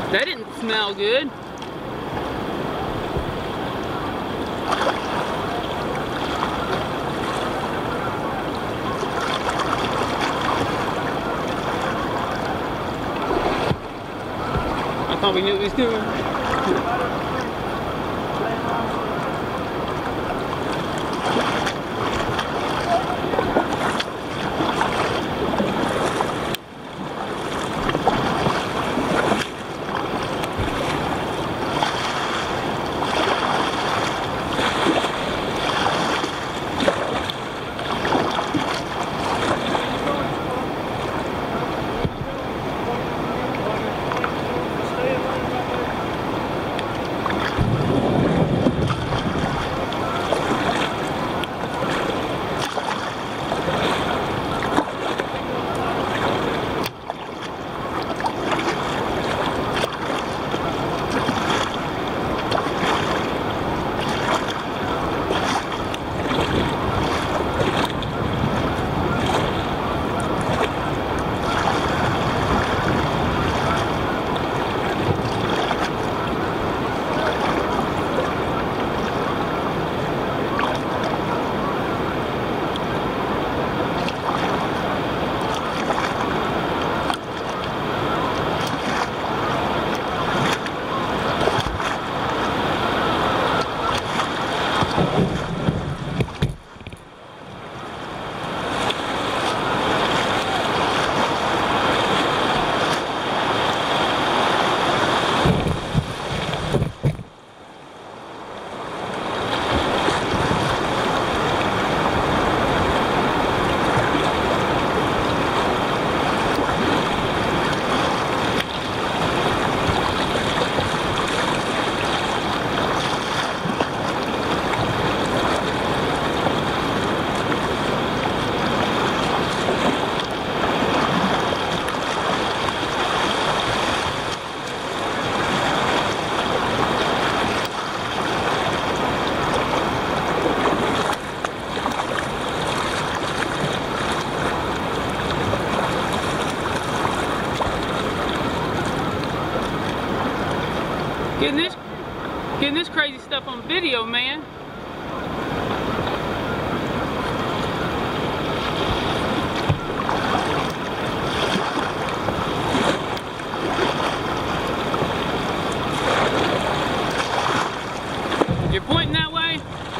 That didn't smell good. I thought we knew what he was doing. Getting this crazy stuff on video, man. You're pointing that way?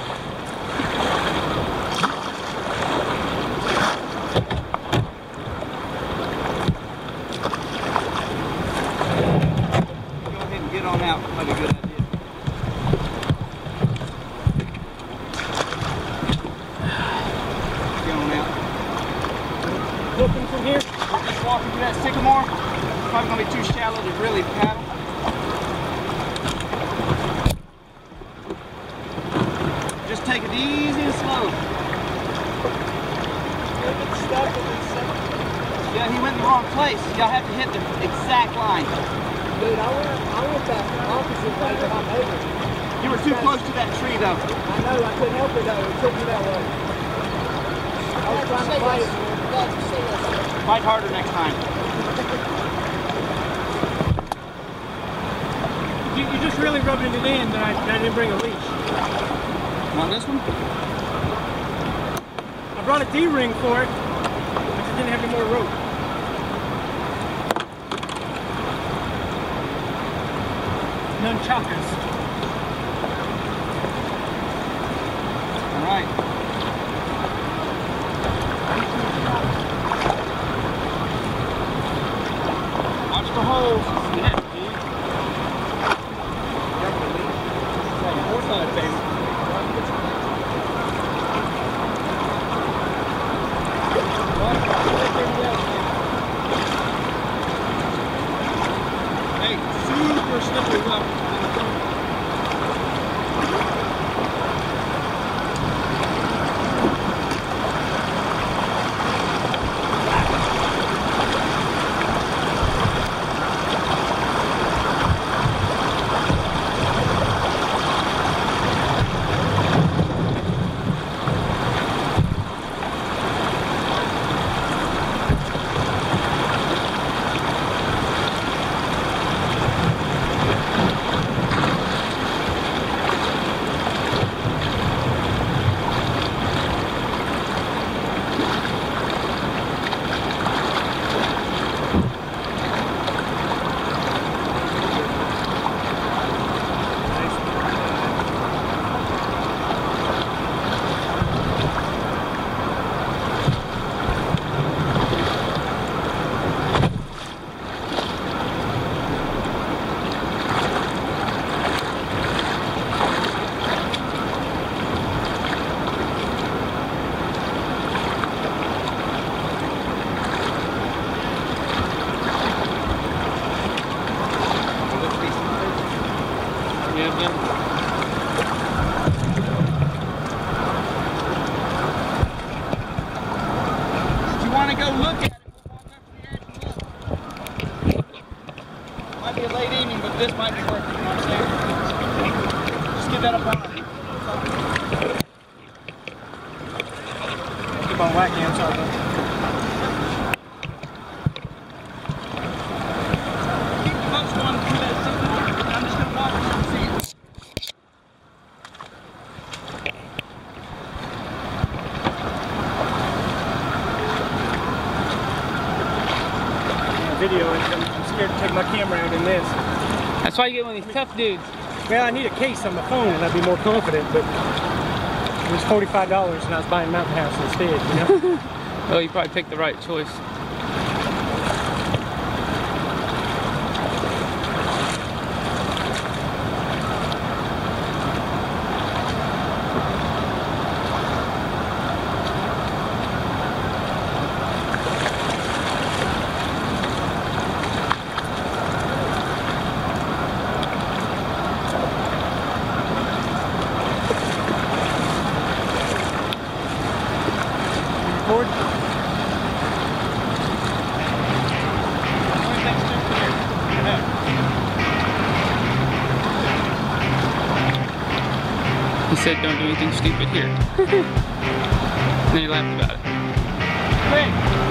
Go ahead and get on out. That'd be a good idea. Looking from here, we're just walking through that sycamore. It's probably going to be too shallow to really paddle. Just take it easy and slow. Yeah, he went in the wrong place. Y'all have to hit the exact line. Dude, I went that opposite way to my neighbor. You were too close to that tree, though. I know, I couldn't help it though. It took me that way. I was trying to fight it. Fight harder next time. You just really rubbed it in that I didn't bring a leash. Want this one? I brought a D-ring for it. I just didn't have any more rope. Nunchakas. All right. Watch the holes. Snap, dude. North side, baby. Hey, super slippery rough. want to go look at it, we'll walk up to the edge and look. Might be a late evening, but this might be worth it, you know what I'm saying? Just get that up on it. Keep on whacking, I'm sorry. Keep the boats going through that signal. I'm just going to walk around and see it. Video it. I'm scared to take my camera out in this. That's why you get one of these tough dudes. Well, I need a case on my phone and I'd be more confident, but it was $45 and I was buying Mountain House instead, you know? Well, you probably picked the right choice. He said don't do anything stupid here. And then he laughed about it. Hey.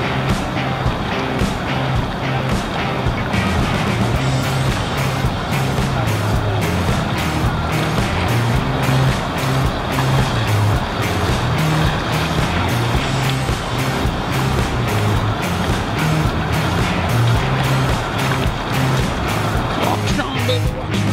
Walk strong, baby, walk strong.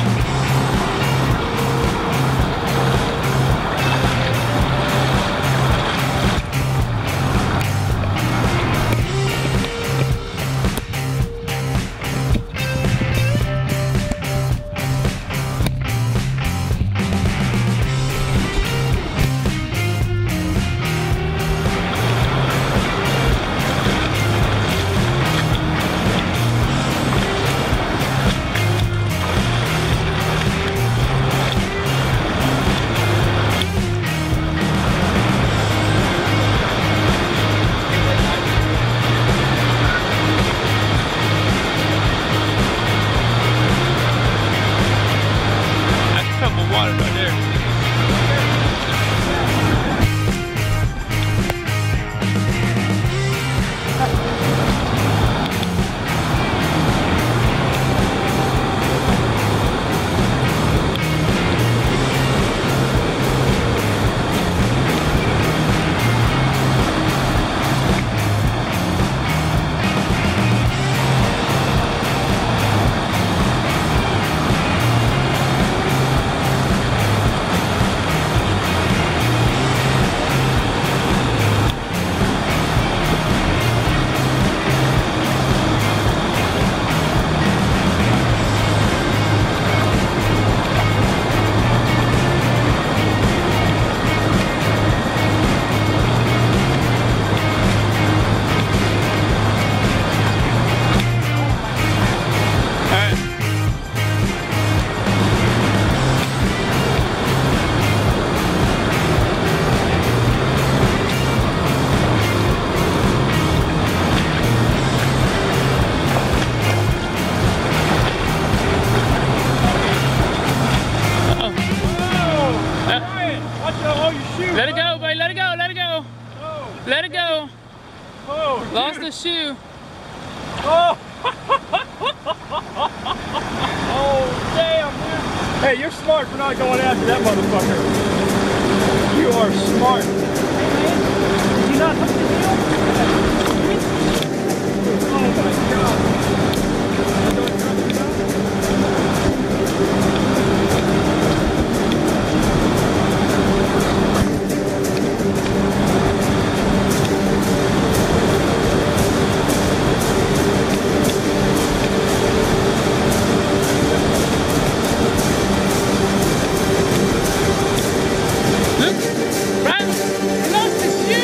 Water right there. Let it go, buddy. Let it go. Let it go. Oh. Let it go. Oh, Lost dude. the shoe. Oh. Oh, damn, dude. Hey, you're smart for not going after that motherfucker. You are smart. Hey, man. Did you not hook the deal? Oh, my God. Look, Brian, he lost his shoe.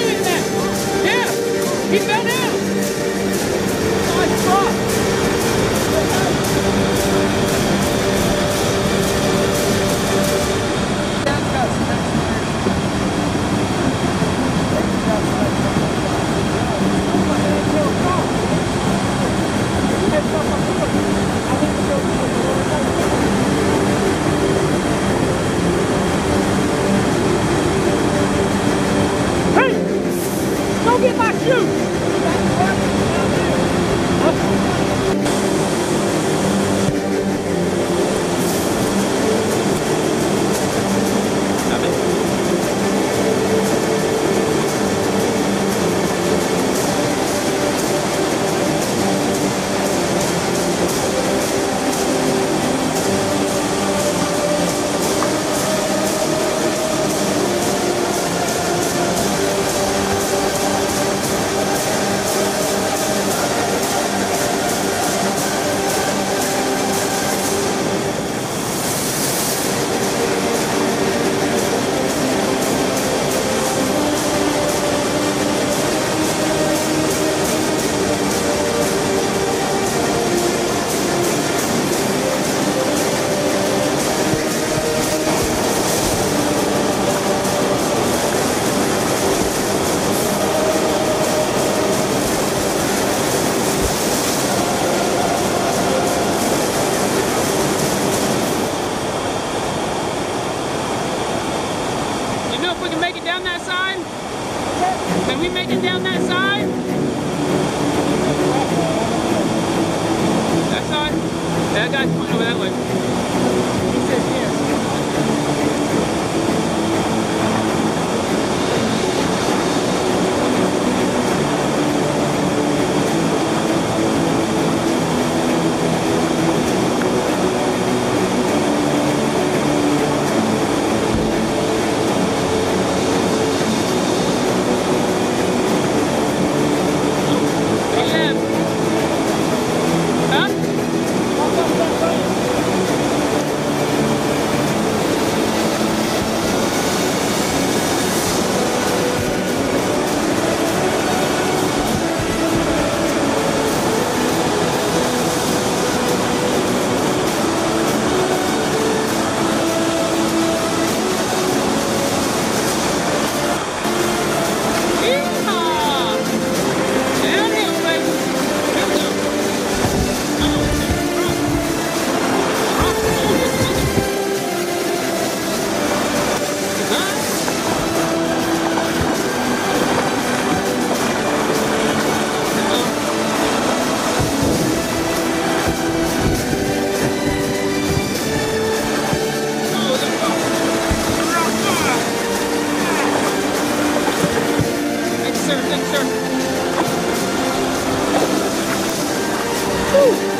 Go get my shoe! Can we make it down that side? That side? That guy's pointing over that way. He says yes. Woo!